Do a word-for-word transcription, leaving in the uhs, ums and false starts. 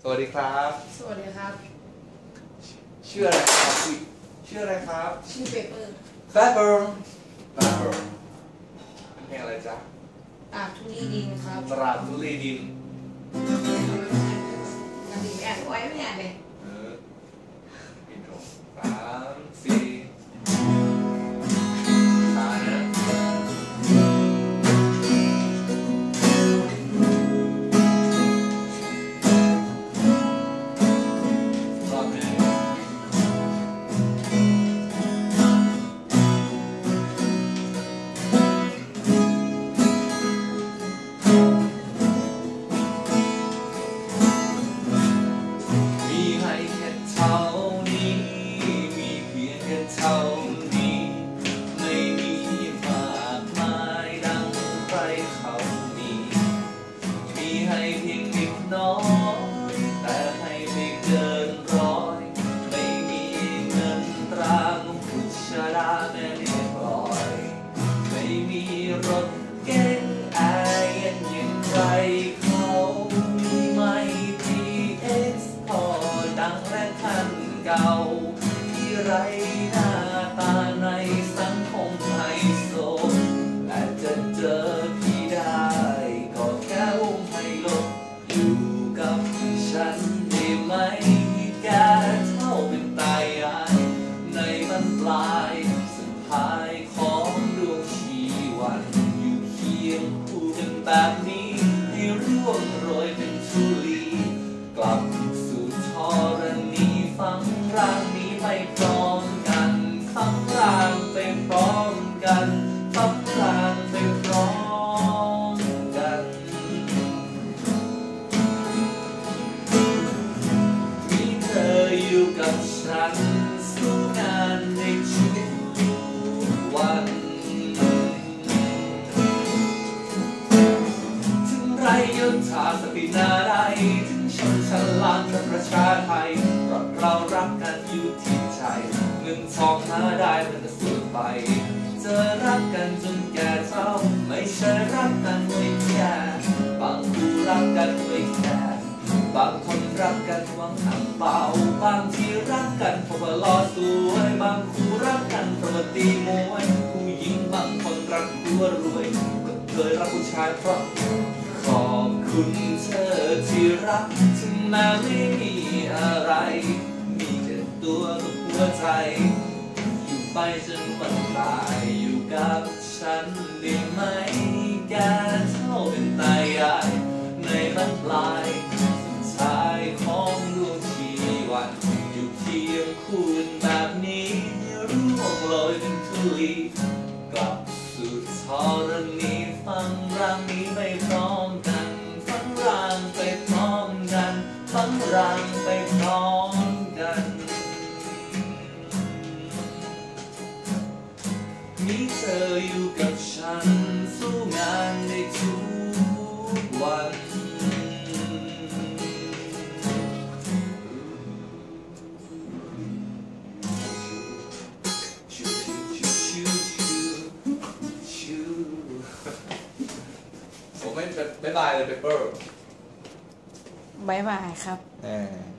วัสดีครับสวัสดีครับชื่ออะไรครับชื่ออะไรครับชื่อเปเปอร์เปเปอร์เปเปอร์เพลงอะไรจ๊ะตราบทุลีดินครับตราบทุลีดินนาดีแอนไว้ไม่แอนเลยเอออินโทรสามสี่ตานะเท่านี้ไม่มีมากมายดังใครเขามีมีให้เพียงนิดน้อยแต่ให้ไม่เกินร้อยไม่มีเงินตราผู้ชราแม่เรียบร้อยไม่มีรถเก๋งแอร์เย็นอย่างไรเขามีไม่ทีเอ็กซ์พอดังและคันเก่าที่ไรหน้าตาในสังคมไฮโซและจะเจอพี่ได้ก็แค่วงไฮโลอยู่กับฉันได้ไหมแกเท่าเป็นตายายในบรรปลายสุดท้ายของดวงชีวันอยู่เคียงคู่กันแบบนี้ให้ร่วงโรยเป็นธุลีกลับสู่ทรณีฟังร่างนี้ไปพร้อมกันฟังร่างไปพร้อมกันฟังร่างไปพร้อมกันมีเธออยู่กับฉันสู้งานในทุกวันถึงไรยศถาสปินาใดถึงชนชั้นล้านและประชาไทยรักเรารักกันอยู่ที่ใจเงินทองหาได้มันจะสูญไปเจอรักกันจนแก่เท่าไม่ใช่รักกันไว้แค่บางคู่รักกันไว้แค่บางคนรักกันหวังทำเบาบางที่รักกันเพราะว่าหล่อสวยบางคู่รักกันเพราะว่าตีมวยผู้หญิงบางคนรักผัวรวยก็เคยรักผู้ชายเพราะขอบคุณเธอที่รักถึงแม้ไม่มีอะไรมีแค่ตัวกับหัวใจอยู่ไปจนวันตายอยู่กับฉันได้ไหมแกเท่าเป็นตายายในบรรปลายสุดท้ายของดวงชีวันอยู่เคียงคู่แบบนี้ร่วงโรยเป็นทุลีกลับสู่ธรณีฟังร่างนี้ไปพร้อมกันฟังร่างไปพร้อมกันฟังร่างไปพร้อมกันมีเธออยู่กับฉันสู้งานในทุกวันผมไม่บ๊ายบายเลยเปเปอร์บ๊ายบายครับเออ